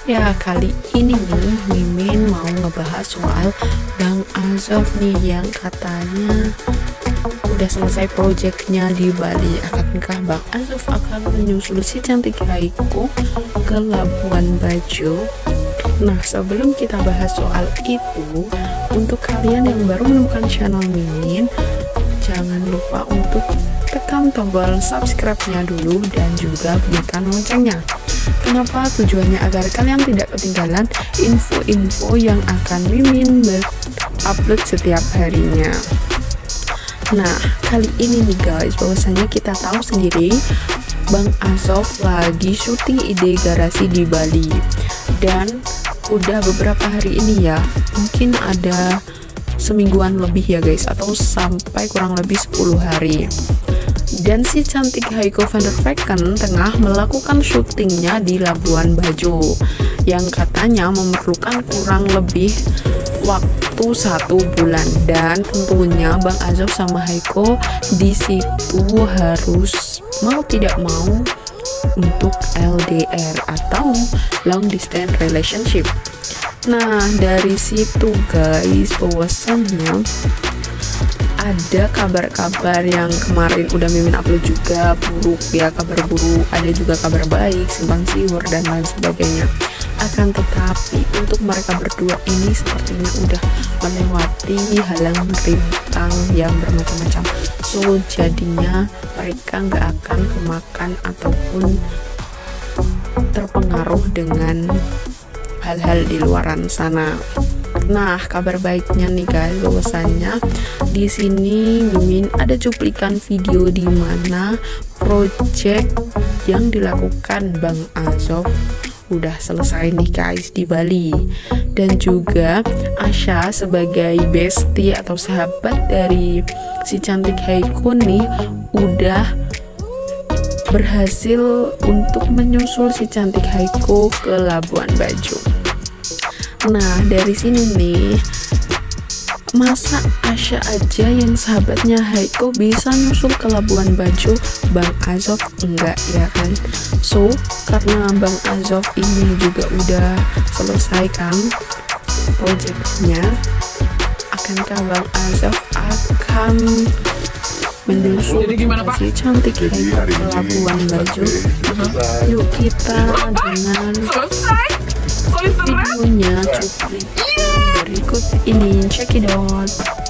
Ya, kali ini nih Mimin mau ngebahas soal Bang Azov nih yang katanya udah selesai proyeknya di Bali. Akankah Bang Azov akan menyusul si cantik Haiko ke Labuan Bajo? Nah, sebelum kita bahas soal itu, untuk kalian yang baru menemukan channel Mimin, jangan lupa untuk tekan tombol subscribe-nya dulu dan juga bunyikan loncengnya. Kenapa? Tujuannya agar kalian tidak ketinggalan info-info yang akan Mimin upload setiap harinya. Nah, kali ini nih guys, bahwasanya kita tahu sendiri Bang Azov lagi syuting Ide Garasi di Bali. Dan udah beberapa hari ini ya, mungkin ada semingguan lebih ya guys, atau sampai kurang lebih 10 hari. Dan si cantik Haiko van der Vecken tengah melakukan syutingnya di Labuan Bajo yang katanya memerlukan kurang lebih waktu 1 bulan. Dan tentunya Bang Azov sama Haiko di situ harus mau tidak mau untuk LDR atau long distance relationship. Nah, dari situ guys, bahwasannya ada kabar-kabar yang kemarin udah Mimin upload juga buruk ya, kabar buruk, ada juga kabar baik, simpang siur dan lain sebagainya. Akan tetapi untuk mereka berdua ini sepertinya udah melewati halang rintang yang bermacam-macam. So jadinya mereka nggak akan kemakan ataupun terpengaruh dengan hal-hal di luaran sana. Nah, kabar baiknya nih guys, bahwasannya di sini Mimin ada cuplikan video di mana project yang dilakukan Bang Azov udah selesai nih guys di Bali. Dan juga Asha sebagai bestie atau sahabat dari si cantik Haiko nih udah berhasil untuk menyusul si cantik Haiko ke Labuan Bajo. Nah, dari sini nih, masa Asha aja yang sahabatnya Haiko bisa nyusul ke Labuan Bajo, Bang Azov enggak ya kan? So, karena Bang Azov ini juga udah selesai kan proyeknya, akankah Bang Azov akan menyusul si cantik Haiko ke Labuan Bajo? Yuk kita dengan videonya cuplikan berikut ini, check it out.